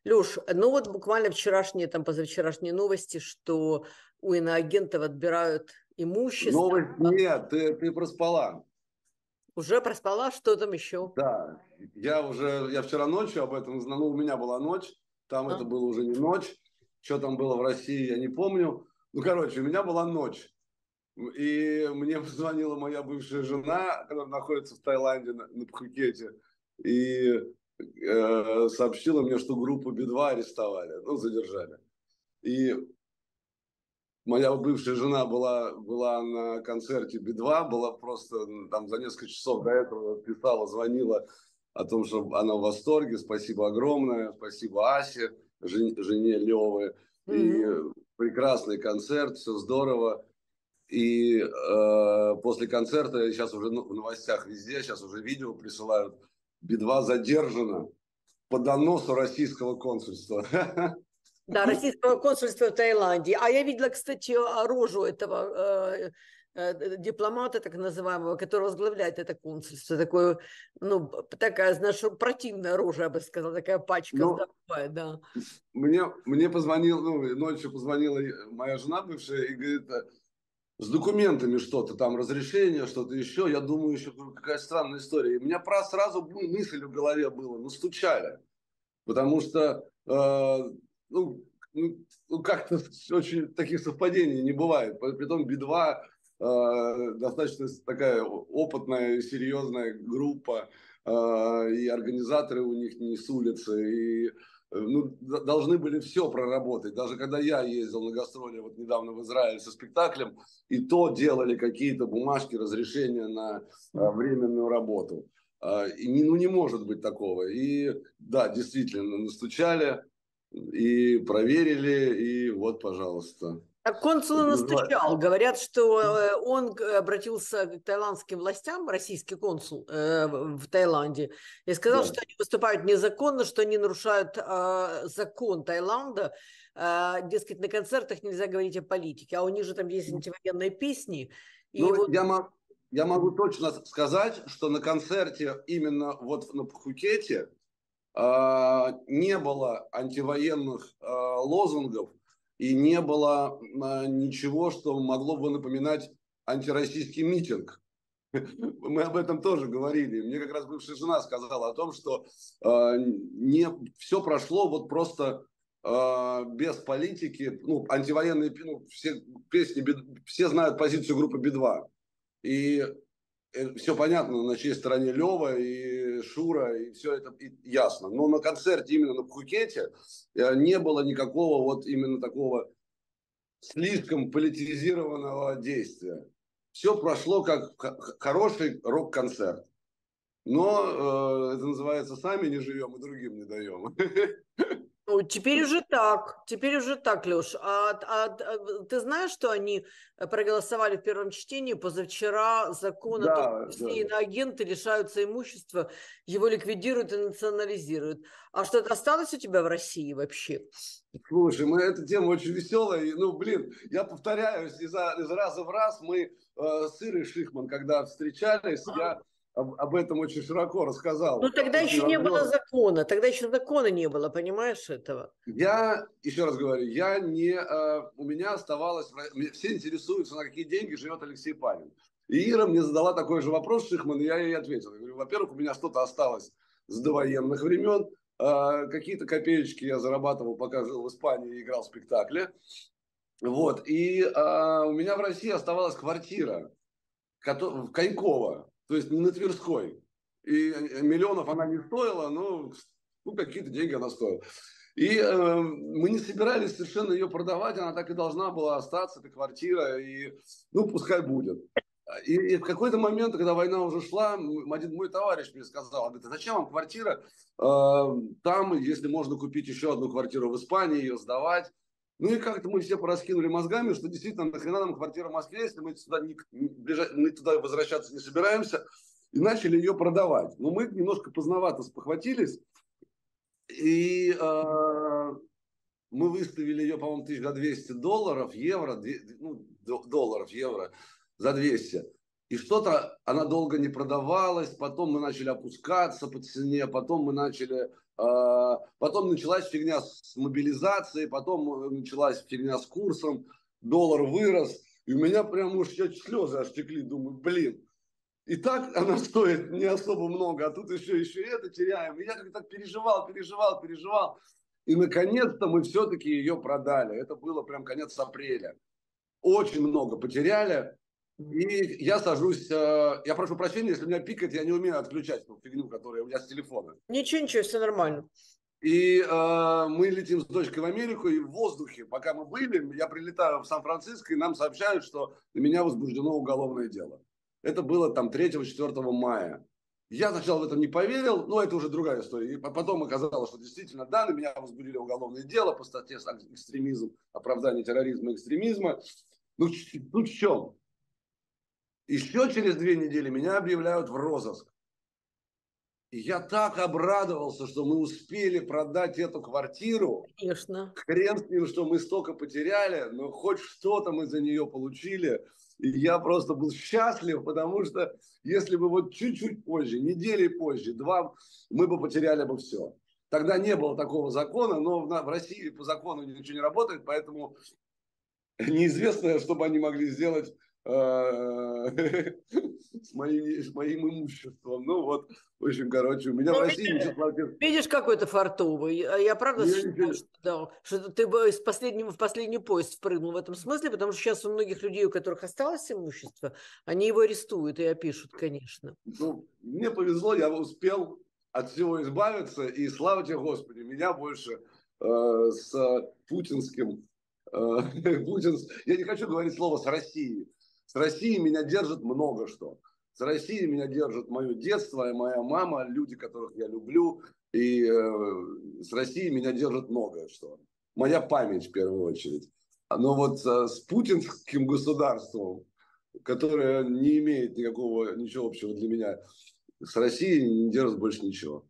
Леш, ну вот буквально вчерашние, там позавчерашние новости, что у иноагентов отбирают имущество. Новость нет, ты проспала. Уже проспала, что там еще? Да, я вчера ночью об этом знал, ну, у меня была ночь, там А? это было уже не ночь, что там было в России, я не помню. Ну, короче, у меня была ночь, и мне позвонила моя бывшая жена, которая находится в Таиланде на Пхукете, и сообщила мне, что группу Би-2 арестовали, ну, задержали. И моя бывшая жена была на концерте Би-2, была просто там за несколько часов до этого писала, звонила о том, что она в восторге. Спасибо огромное, спасибо Асе, жене Левы. И Мгм. прекрасный концерт, все здорово. И после концерта, сейчас уже в новостях везде, сейчас уже видео присылают, Би-2 задержана по доносу российского консульства. Да, российского консульства в Таиланде. А я видела, кстати, рожу этого дипломата, так называемого, который возглавляет это консульство. Такое, ну, такая, знаешь, противная рожа, я бы сказала, такая пачка Ну, здоровая, да. мне позвонил, ну, ночью позвонила моя жена бывшая и говорит, с документами что-то там, разрешение, что-то еще. Я думаю, еще какая странная история. И у меня сразу мысль в голове была, ну, стучали. Потому что, как-то очень таких совпадений не бывает. Притом Би-2 достаточно такая опытная, серьезная группа, и организаторы у них не с улицы, и ну, должны были все проработать. Даже когда я ездил на гастроли вот недавно в Израиль со спектаклем, и то делали какие-то бумажки, разрешения на временную работу. Ну, не может быть такого. И да, действительно, настучали и проверили, и вот, пожалуйста. А консул настучал. Говорят, что он обратился к таиландским властям, российский консул в Таиланде, и сказал, Да. что они выступают незаконно, что они нарушают закон Таиланда. Дескать, на концертах нельзя говорить о политике, а у них же там есть антивоенные песни. И Ну, вот, я могу точно сказать, что на концерте именно вот на Пхукете не было антивоенных лозунгов и не было ничего, что могло бы напоминать антироссийский митинг. Мы об этом тоже говорили. Мне как раз бывшая жена сказала о том, что не все прошло вот просто без политики. Ну, антивоенные, ну, все песни, все знают позицию группы Би-2. И все понятно, на чьей стороне Лева и Шура, и все это ясно. Но на концерте именно на Пхукете не было никакого вот именно такого слишком политизированного действия. Все прошло как хороший рок-концерт. Но это называется «сами не живем и другим не даем». ну, теперь уже так, Леш. Ты знаешь, что они проголосовали в первом чтении позавчера закон о том, Да, что да. все иноагенты лишаются имущества, его ликвидируют и национализируют. А что-то осталось у тебя в России вообще? Слушай, эта тема очень веселая. Ну, блин, я повторяюсь, из раза в раз мы с Ирой Шихман, когда встречались, я об этом очень широко Ну, рассказал. тогда Очень еще не было разбор. закона, тогда еще закона не было, понимаешь этого? Я, еще раз говорю, у меня оставалось, все интересуются, на какие деньги живет Алексей Панин. И Ира мне задала такой же вопрос, Шихман, и я ей ответил. Я говорю, во-первых, у меня что-то осталось с довоенных времен, какие-то копеечки я зарабатывал, пока жил в Испании и играл в спектакле. Вот, и у меня в России оставалась квартира в Коньково, то есть не на Тверской. И миллионов она не стоила, но ну, какие-то деньги она стоила. И мы не собирались совершенно ее продавать, она так и должна была остаться, эта квартира, и ну пускай будет. И в какой-то момент, когда война уже шла, один мой товарищ мне сказал, говорит, а зачем вам квартира там, если можно купить еще одну квартиру в Испании, ее сдавать. Ну и как-то мы все пораскинули мозгами, что действительно нахрена нам квартира в Москве, если мы сюда мы туда возвращаться не собираемся, и начали ее продавать. Но мы немножко поздновато спохватились, и мы выставили ее, по-моему, тысяч за $200, евро, ну, долларов, евро за 200. И что-то она долго не продавалась, потом мы начали опускаться по цене, потом мы начали Потом началась фигня с мобилизацией, потом началась фигня с курсом, доллар вырос, и у меня прям уж слезы аж текли, думаю, блин, и так она стоит не особо много, а тут еще это теряем. И я как-то так переживал. И наконец-то мы все-таки ее продали. Это было прям конец апреля. Очень много потеряли. И я сажусь, я прошу прощения, если меня пикает, я не умею отключать ту фигню, которая у меня с телефона. Ничего, все нормально. И мы летим с дочкой в Америку, и в воздухе, пока мы были, я прилетаю в Сан-Франциско, и нам сообщают, что на меня возбуждено уголовное дело. Это было там 3-4 мая. Я сначала в это не поверил, но это уже другая история. И потом оказалось, что действительно, да, на меня возбудили уголовное дело по статье экстремизм, оправдание терроризма и экстремизма. Ну, в чем? Еще через 2 недели меня объявляют в розыск. И я так обрадовался, что мы успели продать эту квартиру. Конечно. Хрен с ним, что мы столько потеряли, но хоть что-то мы за нее получили. И я просто был счастлив, потому что если бы вот чуть-чуть позже, недели позже, 2, мы бы потеряли бы все. Тогда не было такого закона, но в России по закону ничего не работает, поэтому неизвестно, что бы они могли сделать с моим имуществом. Ну вот, в общем, короче, у меня в Ну, России ничего сложилось. видишь, какой то фартовый. Я правда считаю, что, да, что ты бы в последний поезд впрыгнул в этом смысле, потому что сейчас у многих людей, у которых осталось имущество, они его арестуют и опишут, конечно. Ну, мне повезло, я успел от всего избавиться, и слава тебе, Господи, меня больше с путинским, я не хочу говорить слово «с Россией». С Россией меня держит много что. С Россией меня держит мое детство, и моя мама, люди, которых я люблю, и с Россией меня держит многое что. Моя память в первую очередь. Но вот с путинским государством, которое не имеет ничего общего для меня с Россией, не держит больше ничего.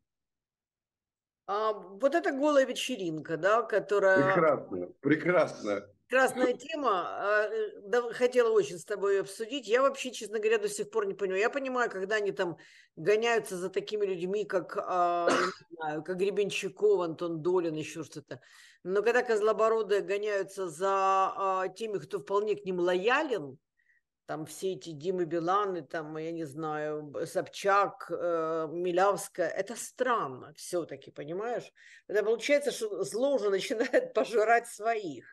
Вот эта голая вечеринка, да, которая... Прекрасно. Красная тема, да, хотела очень с тобой обсудить. Я вообще, честно говоря, до сих пор не понимаю. Я понимаю, когда они там гоняются за такими людьми, как, я не знаю, как Гребенщиков, Антон Долин, еще что-то. Но когда козлобородые гоняются за теми, кто вполне к ним лоялен, там все эти Димы Биланы, там, я не знаю, Собчак, Милявская, это странно все-таки, понимаешь? Это получается, что зло уже начинает пожирать своих.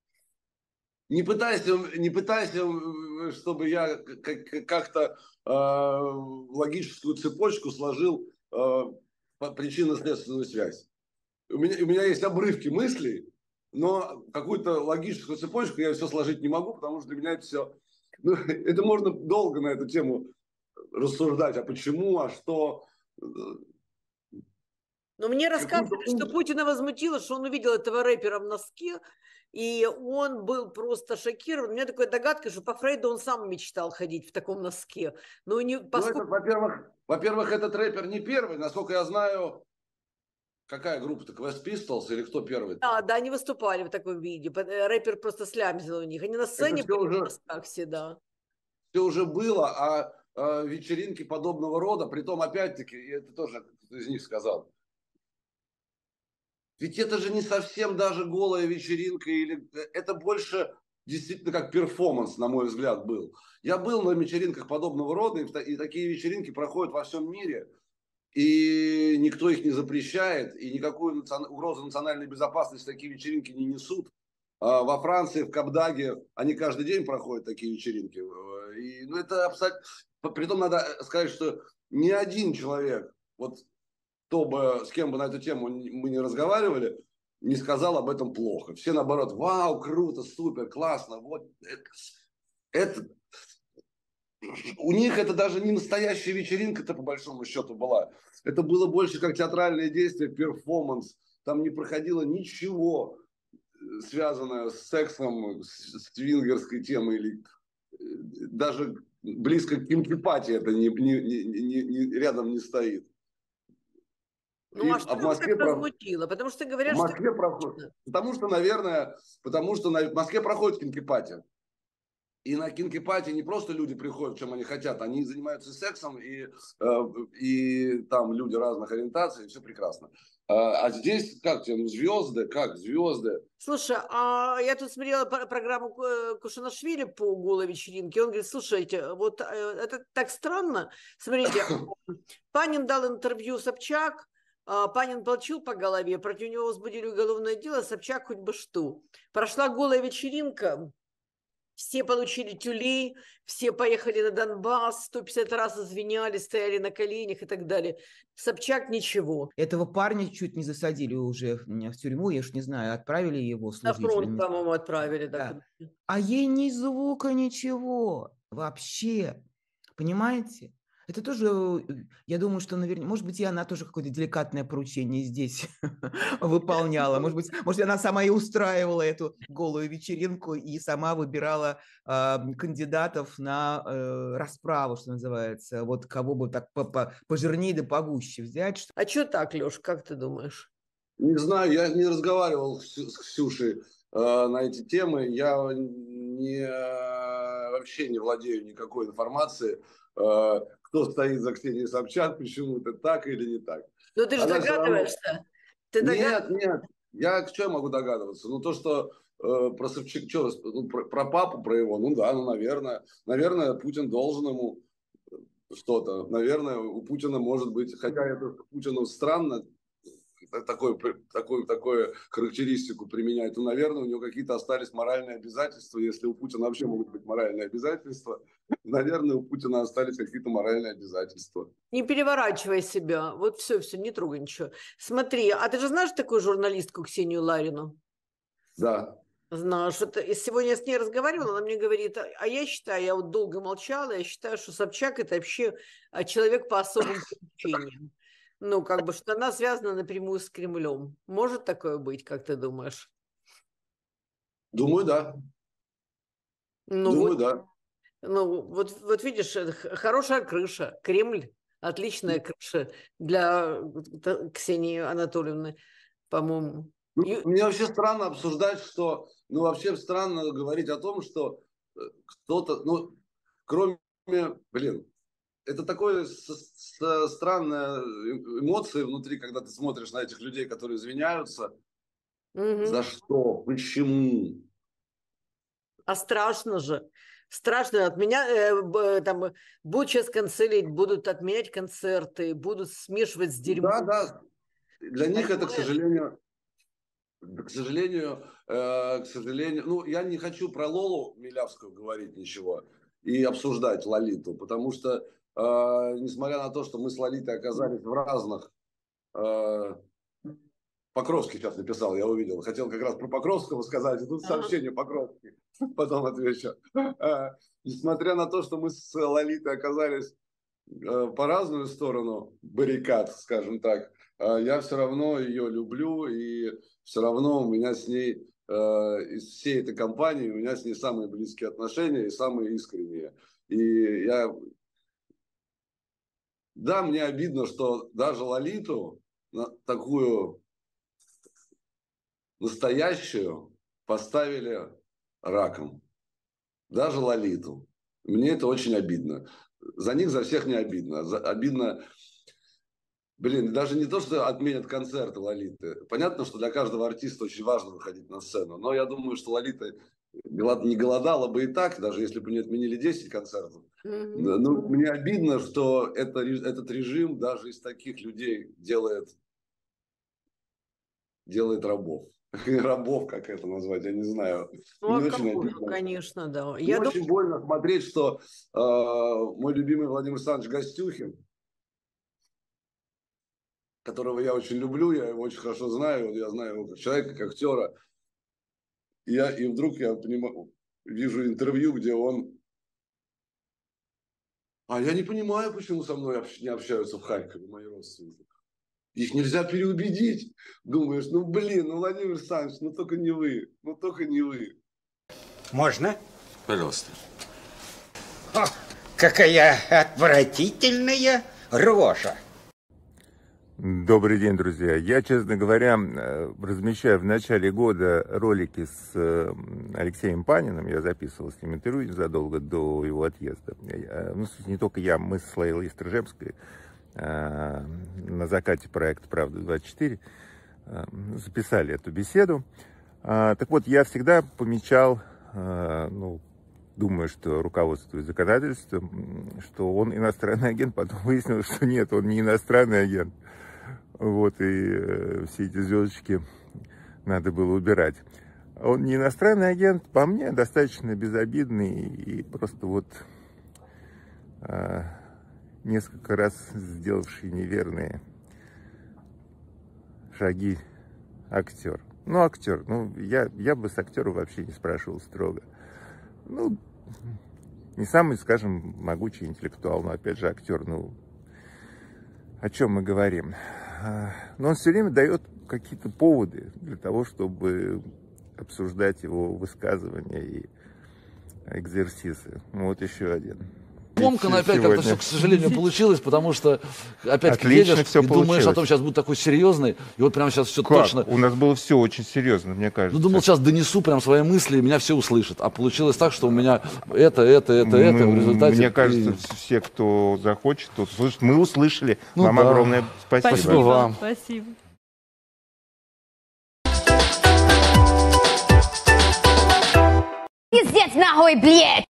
Не пытайся, чтобы я как-то логическую цепочку сложил причинно-следственную связь. У меня есть обрывки мыслей, но какую-то логическую цепочку я все сложить не могу, потому что для меня это все... Ну, это можно долго на эту тему рассуждать, а почему, а что... Но мне Какую-то рассказывали, что Путина возмутило, что он увидел этого рэпера в носке, и он был просто шокирован. У меня такая догадка, что по Фрейду он сам мечтал ходить в таком носке. Но не, Ну, это, поскольку... во-первых, этот рэпер не первый. Насколько я знаю, какая группа-то, Quest Pistols или кто первый-то? Да, они выступали в таком виде. Рэпер просто слямзил у них. Они на Это сцене все были в уже, носках всегда. все уже было, а вечеринки подобного рода, притом, опять-таки, и это тоже кто-то из них сказал, ведь это же не совсем даже голая вечеринка, или это больше действительно как перформанс, на мой взгляд, был. Я был на вечеринках подобного рода, и такие вечеринки проходят во всем мире, и никто их не запрещает, и никакую угрозу национальной безопасности такие вечеринки не несут. Во Франции, в Капдаге, они каждый день проходят такие вечеринки. И, ну, это абсолютно... Притом надо сказать, что ни один человек, вот кто бы, с кем бы на эту тему мы не разговаривали, не сказал об этом плохо. Все наоборот, вау, круто, супер, классно. Вот это, у них это даже не настоящая вечеринка-то по большому счету была. Это было больше как театральное действие, перформанс. Там не проходило ничего, связанное с сексом, с твингерской темой или даже близко к кинки-пати это рядом не стоит. Ну, а А что в его Москве, так возмутило? Потому что в говорят, что... Москве проходит, потому что в Москве проходит кинки-пати. И на кинки-пати не просто люди приходят, чем они хотят, они занимаются сексом, и там люди разных ориентаций, и все прекрасно. А здесь как тебе, звезды, как звезды? Слушай, а я тут смотрела программу Кушанашвили по голой вечеринке. Он говорит, слушайте, вот это так странно. Смотрите, Панин дал интервью Собчак, Панин получил по голове, против него возбудили уголовное дело, Собчак хоть бы что. Прошла голая вечеринка, все получили тюлей, все поехали на Донбасс, 150 раз извинялись, стояли на коленях и так далее. Собчак ничего. Этого парня чуть не засадили уже в тюрьму, я уж не знаю, отправили его На служить. фронт, по-моему, отправили. Да. А ей ни звука, ничего вообще. Понимаете? Это тоже, я думаю, что, наверное, может быть, и она тоже какое-то деликатное поручение здесь выполняла. Может быть, она сама и устраивала эту голую вечеринку и сама выбирала кандидатов на расправу, что называется. Вот кого бы так пожирнее да погуще взять. А что так, Леш, как ты думаешь? Не знаю, я не разговаривал с Ксюшей на эти темы. Я вообще не владею никакой информацией, кто стоит за Ксенией Собчак, почему это так или не так. Ну, ты же догадываешься. Нет. Что я могу догадываться? Ну, то, что про Собчак, про папу, про его, ну да, наверное, Путин должен ему что-то. Наверное, у Путина может быть, хотя это Путину странно, такую характеристику применять, то, наверное, у него какие-то остались моральные обязательства. Если у Путина вообще могут быть моральные обязательства, наверное, у Путина остались какие-то моральные обязательства. Не переворачивай себя. Вот все, не трогай ничего. Смотри, а ты же знаешь такую журналистку Ксению Ларину? Да. Знаешь, вот сегодня я с ней разговаривала, она мне говорит, а я считаю, я вот долго молчала, я считаю, что Собчак это вообще человек по особым поручениям. Ну, как бы, что она связана напрямую с Кремлем. Может такое быть, как ты думаешь? Думаю, да. Думаю, да. Ну, вот видишь, хорошая крыша. Кремль, отличная крыша для Ксении Анатольевны, по-моему. Мне вообще странно обсуждать, что... Ну, вообще странно говорить о том, что кто-то... Ну, кроме... Это такое странная эмоция внутри, когда ты смотришь на этих людей, которые извиняются. Угу. За что? Почему? А страшно же. Страшно. От меня там будут сейчас канцелить, будут отменять концерты, будут смешивать с дерьмом. Да. Для них это, к сожалению, ну, я не хочу про Лолу Милявскую говорить ничего и обсуждать Лолиту, потому что, несмотря на то, что мы с Лолитой оказались в разных... Покровский сейчас написал, я увидел. Хотел как раз про Покровского сказать, и тут сообщение Покровский. Потом отвечу. Несмотря на то, что мы с Лолитой оказались по разную сторону баррикад, скажем так, я все равно ее люблю, и все равно у меня с ней, из всей этой компании, у меня с ней самые близкие отношения и самые искренние. И да, мне обидно, что даже Лолиту, такую настоящую, поставили раком. Даже Лолиту. Мне это очень обидно. За них, за всех не обидно. Обидно, даже не то, что отменят концерты Лолиты. Понятно, что для каждого артиста очень важно выходить на сцену. Но я думаю, что Лолита не голодала бы и так, даже если бы не отменили 10 концертов. Но мне обидно, что этот режим даже из таких людей делает рабов. Рабов, как это назвать, я не знаю. Ну, очень обидно. Конечно, да. Мне очень больно смотреть, что мой любимый Владимир Александрович Гостюхин, которого я очень люблю, я его очень хорошо знаю, я знаю его как человека, как актера, и вдруг я вижу интервью, где он... А я не понимаю, почему со мной не общаются в Харькове мои родственники. Их нельзя переубедить. Думаешь, Владимир Александрович, только не вы. Можно? Пожалуйста. О, какая отвратительная рожа. Добрый день, друзья. Я, честно говоря, размещаю в начале года ролики с Алексеем Паниным. Я записывал с ним интервью задолго до его отъезда. Не только я, мы с Лейлой Стрижемской на закате проекта «Правда-24», записали эту беседу. Так вот, я всегда помечал, ну, думаю, что руководствуясь законодательством, что он иностранный агент, потом выяснилось, что нет, он не иностранный агент. Вот, и все эти звездочки надо было убирать. Он не иностранный агент, по мне, достаточно безобидный и просто вот несколько раз сделавший неверные шаги актер. Ну, актер, ну, я бы с актера вообще не спрашивал строго. Ну, не самый, скажем, могучий интеллектуал, но, опять же, актер, ну, о чем мы говорим? Но он все время дает какие-то поводы для того, чтобы обсуждать его высказывания и экзерсисы. Вот еще один. Комкано опять как-то все, к сожалению, получилось, потому что опять отлично едешь все и думаешь получилось. о том, сейчас будет такой серьезный, и вот прямо сейчас все Как? точно. У нас было все очень серьезно, мне кажется. Ну, думал, сейчас донесу прям свои мысли, и меня все услышат. А получилось так, что у меня это, в результате... Мне кажется, все, кто захочет, тот услышит. Мы услышали. Ну, вам да. огромное спасибо. Спасибо вам. Спасибо. Пиздец нахуй, блядь!